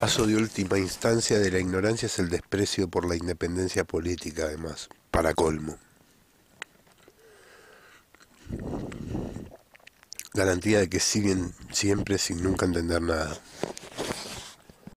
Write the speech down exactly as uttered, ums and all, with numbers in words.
Paso de última instancia de la ignorancia es el desprecio por la independencia política, además, para colmo. Garantía de que siguen siempre sin nunca entender nada.